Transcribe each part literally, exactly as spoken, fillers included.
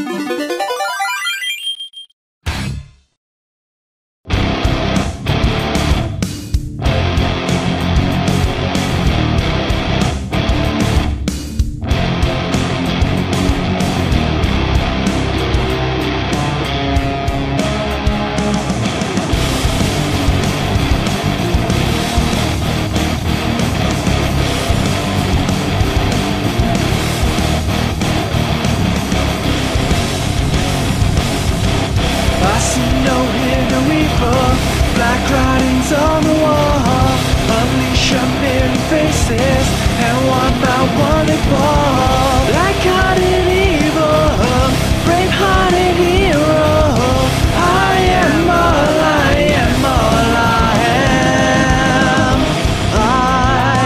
Black writings on the wall, unleash a million faces, and one by one they fall. Black-hearted evil, brave-hearted hero. I am all I am, all I am. I,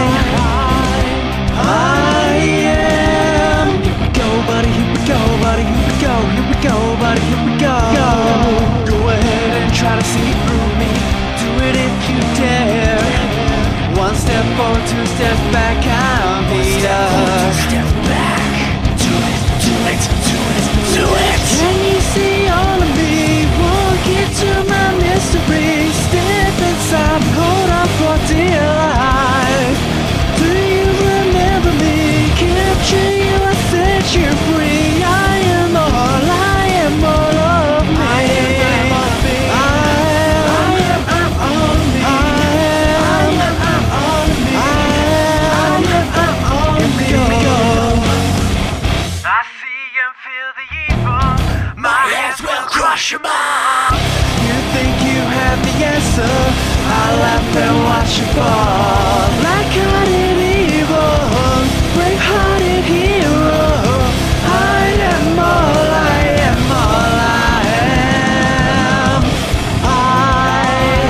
I am. Here we go, buddy, here we go, buddy, here we go, here we go, buddy, here we go. Go ahead and try to see through me. Do it if you dare. One step forward, two steps back, I'm the other. Step back. Do it, do it, do it, do it. Can you see all of me? Walk into my mystery. Step inside, hold on for dear life. Do you remember me? Capture you, I set you free. I am all, I am all of me. I am all of me. I am, I am all of me. I am, I am all of me. I am, I am all of me. Here we go. I see and feel the evil. My hands will crush them all. You think you have the answer? I laugh and watch you fall. Black-hearted evil, brave-hearted hero. I am all I am, all I am. I,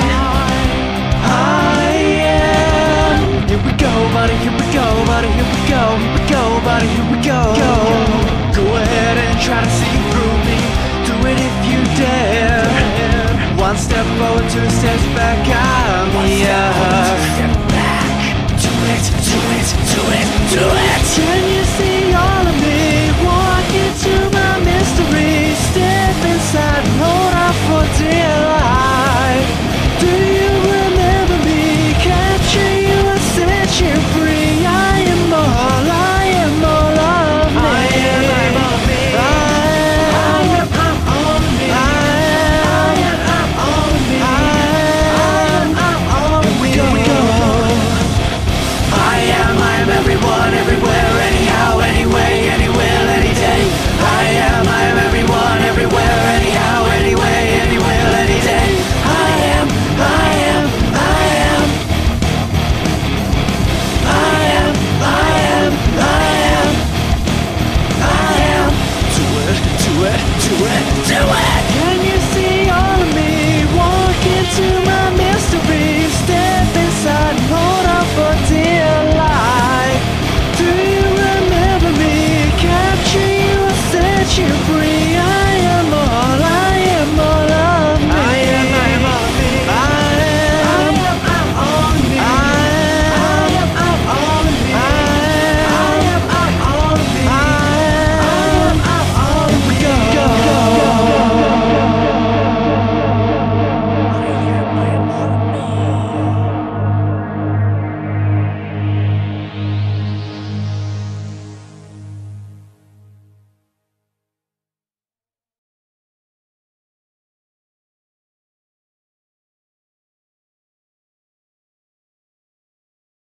I am. Here we go, buddy, here we go, buddy, here we go, here we go, buddy, here we go. Go, go ahead and try to see through me. Do it if you dare. One step forward, two steps back, I'm the other. Step back. Do it, do it, do it, do it.